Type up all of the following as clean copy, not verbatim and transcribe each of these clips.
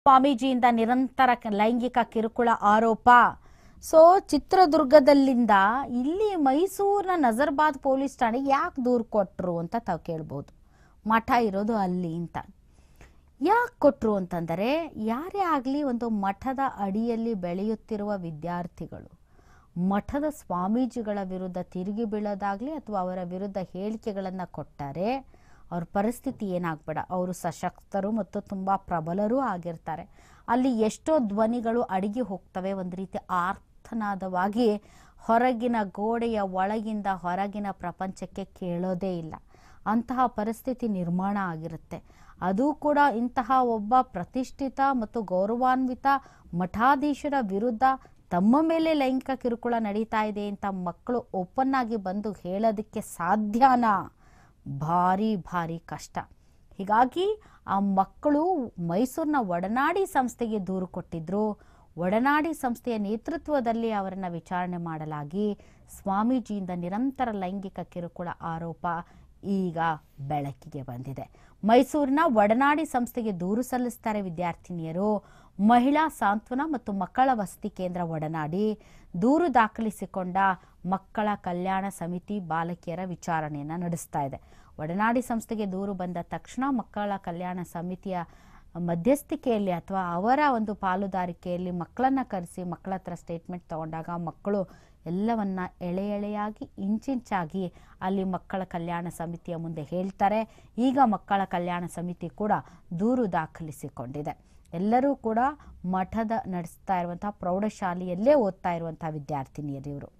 ಸ್ವಾಮೀಜಿಯಿಂದ ನಿರಂತರ ಲೈಂಗಿಕ ಕಿರುಕುಳ ಆರೋಪ. ಸೊ ಚಿತ್ರದುರ್ಗದಲ್ಲಿಂದ ಇಲ್ಲಿ ಮೈಸೂರಿನ ನಜರ್ಬಾದ್ ಪೊಲೀಸ್ ಠಾಣೆಗೆ ಯಾಕೆ ದೂರು ಕೊಟ್ಟರು ಅಂತ ತಾವು ಕೇಳ್ಬೋದು. ಮಠ ಇರೋದು ಅಲ್ಲಿ ಅಂತ ಯಾಕೆ ಕೊಟ್ಟರು ಅಂತಂದರೆ, ಯಾರೇ ಆಗಲಿ ಒಂದು ಮಠದ ಅಡಿಯಲ್ಲಿ ಬೆಳೆಯುತ್ತಿರುವ ವಿದ್ಯಾರ್ಥಿಗಳು ಮಠದ ಸ್ವಾಮೀಜಿಗಳ ವಿರುದ್ಧ ತಿರುಗಿ ಬೀಳೋದಾಗಲಿ ಅಥವಾ ಅವರ ವಿರುದ್ಧ ಹೇಳಿಕೆಗಳನ್ನು ಕೊಟ್ಟರೆ ಅವ್ರ ಪರಿಸ್ಥಿತಿ ಏನಾಗಬೇಡ. ಅವರು ಸಶಕ್ತರು ಮತ್ತು ತುಂಬ ಪ್ರಬಲರೂ ಆಗಿರ್ತಾರೆ. ಅಲ್ಲಿ ಎಷ್ಟೋ ಧ್ವನಿಗಳು ಅಡಗಿ ಹೋಗ್ತವೆ, ಒಂದು ರೀತಿ ಆರ್ತನಾದವಾಗಿ ಹೊರಗಿನ ಗೋಡೆಯ ಒಳಗಿಂದ ಹೊರಗಿನ ಪ್ರಪಂಚಕ್ಕೆ ಕೇಳೋದೇ ಇಲ್ಲ. ಅಂತಹ ಪರಿಸ್ಥಿತಿ ನಿರ್ಮಾಣ ಆಗಿರುತ್ತೆ. ಅದು ಕೂಡ ಇಂತಹ ಒಬ್ಬ ಪ್ರತಿಷ್ಠಿತ ಮತ್ತು ಗೌರವಾನ್ವಿತ ಮಠಾಧೀಶರ ವಿರುದ್ಧ ತಮ್ಮ ಮೇಲೆ ಲೈಂಗಿಕ ಕಿರುಕುಳ ನಡೀತಾ ಇದೆ ಅಂತ ಮಕ್ಕಳು ಓಪನ್ ಆಗಿ ಬಂದು ಹೇಳೋದಕ್ಕೆ ಸಾಧ್ಯನಾ? ಭಾರಿ ಭಾರಿ ಕಷ್ಟ. ಹೀಗಾಗಿ ಆ ಮಕ್ಕಳು ಮೈಸೂರಿನ ಒಡನಾಡಿ ಸಂಸ್ಥೆಗೆ ದೂರು ಕೊಟ್ಟಿದ್ರು. ಒಡನಾಡಿ ಸಂಸ್ಥೆಯ ನೇತೃತ್ವದಲ್ಲಿ ಅವರನ್ನು ವಿಚಾರಣೆ ಮಾಡಲಾಗಿ ಸ್ವಾಮೀಜಿಯಿಂದ ನಿರಂತರ ಲೈಂಗಿಕ ಕಿರುಕುಳ ಆರೋಪ ಈಗ ಬೆಳಕಿಗೆ ಬಂದಿದೆ. ಮೈಸೂರಿನ ಒಡನಾಡಿ ಸಂಸ್ಥೆಗೆ ದೂರು ಸಲ್ಲಿಸ್ತಾರೆ ವಿದ್ಯಾರ್ಥಿನಿಯರು. ಮಹಿಳಾ ಸಾಂತ್ವನ ಮತ್ತು ಮಕ್ಕಳ ವಸತಿ ಕೇಂದ್ರ ಒಡನಾಡಿ ದೂರು ದಾಖಲಿಸಿಕೊಂಡ ಮಕ್ಕಳ ಕಲ್ಯಾಣ ಸಮಿತಿ ಬಾಲಕಿಯರ ವಿಚಾರಣೆಯನ್ನು ನಡೆಸ್ತಾ ಇದೆ. ಒಡನಾಡಿ ಸಂಸ್ಥೆಗೆ ದೂರು ಬಂದ ತಕ್ಷಣ ಮಕ್ಕಳ ಕಲ್ಯಾಣ ಸಮಿತಿಯ ಮಧ್ಯಸ್ಥಿಕೆಯಲ್ಲಿ ಅಥವಾ ಅವರ ಒಂದು ಪಾಲುದಾರಿಕೆಯಲ್ಲಿ ಮಕ್ಕಳನ್ನ ಕರೆಸಿ ಮಕ್ಕಳ ಹತ್ರ ಸ್ಟೇಟ್ಮೆಂಟ್ ತಗೊಂಡಾಗ ಮಕ್ಕಳು ಎಲ್ಲವನ್ನ ಎಳೆ ಎಳೆಯಾಗಿ ಇಂಚಿಂಚಾಗಿ ಅಲ್ಲಿ ಮಕ್ಕಳ ಕಲ್ಯಾಣ ಸಮಿತಿಯ ಮುಂದೆ ಹೇಳ್ತಾರೆ. ಈಗ ಮಕ್ಕಳ ಕಲ್ಯಾಣ ಸಮಿತಿ ಕೂಡ ದೂರು ದಾಖಲಿಸಿಕೊಂಡಿದೆ. ಎಲ್ಲರೂ ಕೂಡ ಮಠದ ನಡೆಸ್ತಾ ಇರುವಂತಹ ಪ್ರೌಢಶಾಲೆಯಲ್ಲೇ ಓದ್ತಾ ಇರುವಂತಹ ವಿದ್ಯಾರ್ಥಿನಿಯರು ಇವರು.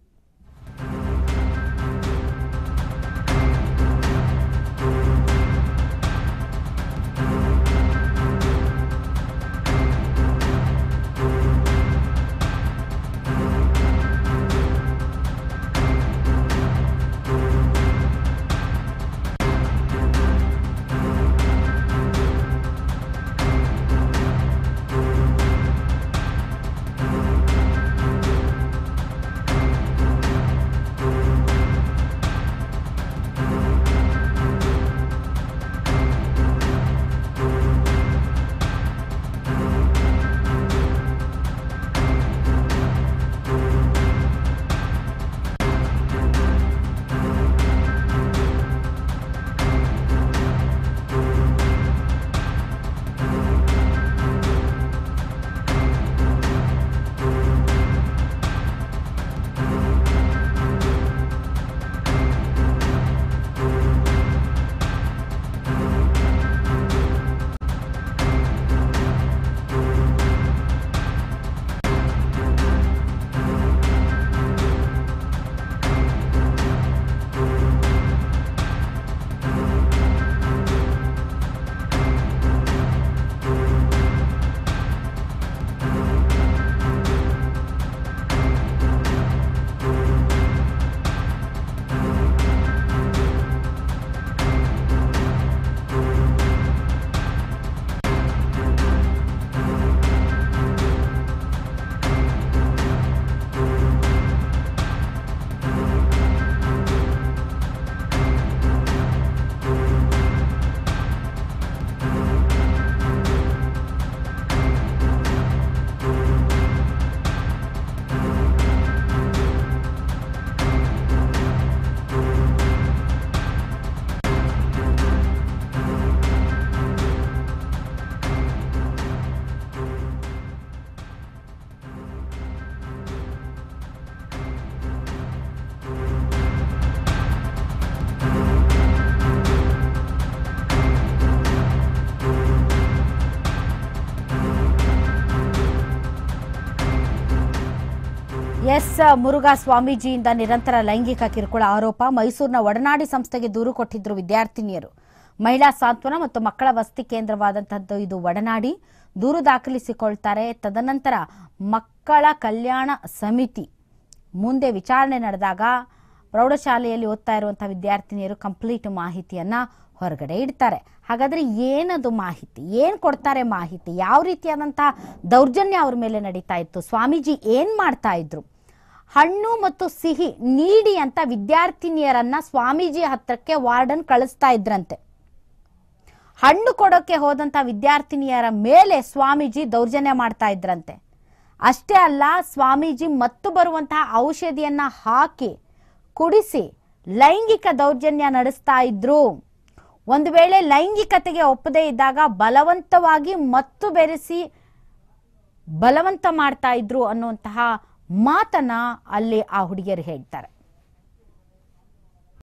ಎಸ್ ಮುರುಘಾ ಸ್ವಾಮೀಜಿಯಿಂದ ನಿರಂತರ ಲೈಂಗಿಕ ಕಿರುಕುಳ ಆರೋಪ. ಮೈಸೂರಿನ ಒಡನಾಡಿ ಸಂಸ್ಥೆಗೆ ದೂರು ಕೊಟ್ಟಿದ್ರು ವಿದ್ಯಾರ್ಥಿನಿಯರು. ಮಹಿಳಾ ಸಾಂತ್ವನ ಮತ್ತು ಮಕ್ಕಳ ವಸತಿ ಕೇಂದ್ರವಾದಂತಹದ್ದು ಇದು ಒಡನಾಡಿ. ದೂರು ದಾಖಲಿಸಿಕೊಳ್ತಾರೆ. ತದನಂತರ ಮಕ್ಕಳ ಕಲ್ಯಾಣ ಸಮಿತಿ ಮುಂದೆ ವಿಚಾರಣೆ ನಡೆದಾಗ ಪ್ರೌಢಶಾಲೆಯಲ್ಲಿ ಓದ್ತಾ ಇರುವಂತಹ ವಿದ್ಯಾರ್ಥಿನಿಯರು ಕಂಪ್ಲೀಟ್ ಮಾಹಿತಿಯನ್ನ ಹೊರಗಡೆ ಇಡ್ತಾರೆ. ಹಾಗಾದ್ರೆ ಏನದು ಮಾಹಿತಿ, ಏನ್ ಕೊಡ್ತಾರೆ ಮಾಹಿತಿ, ಯಾವ ರೀತಿಯಾದಂತಹ ದೌರ್ಜನ್ಯ ಅವ್ರ ಮೇಲೆ ನಡೀತಾ ಇತ್ತು, ಸ್ವಾಮೀಜಿ ಏನ್ ಮಾಡ್ತಾ ಇದ್ರು, ಹಣ್ಣು ಮತ್ತು ಸಿಹಿ ನೀಡಿ ಅಂತ ವಿದ್ಯಾರ್ಥಿನಿಯರನ್ನ ಸ್ವಾಮೀಜಿ ಹತ್ರಕ್ಕೆ ವಾರ್ಡನ್ ಕಳಿಸ್ತಾ ಇದ್ರಂತೆ. ಹಣ್ಣು ಕೊಡೋಕೆ ಹೋದಂತ ವಿದ್ಯಾರ್ಥಿನಿಯರ ಮೇಲೆ ಸ್ವಾಮೀಜಿ ದೌರ್ಜನ್ಯ ಮಾಡ್ತಾ ಇದ್ರಂತೆ. ಅಷ್ಟೇ ಅಲ್ಲ, ಸ್ವಾಮೀಜಿ ಮತ್ತು ಬರುವಂತಹ ಔಷಧಿಯನ್ನ ಹಾಕಿ ಕುಡಿಸಿ ಲೈಂಗಿಕ ದೌರ್ಜನ್ಯ ನಡೆಸ್ತಾ ಇದ್ರು. ಒಂದು ವೇಳೆ ಲೈಂಗಿಕತೆಗೆ ಒಪ್ಪದೇ ಇದ್ದಾಗ ಬಲವಂತವಾಗಿ ಮತ್ತು ಬೆರೆಸಿ ಬಲವಂತ ಮಾಡ್ತಾ ಇದ್ರು ಅನ್ನುವಂತಹ ಮಾತನ್ನ ಅಲ್ಲಿ ಆ ಹುಡುಗಿಯರು ಹೇಳ್ತಾರೆ.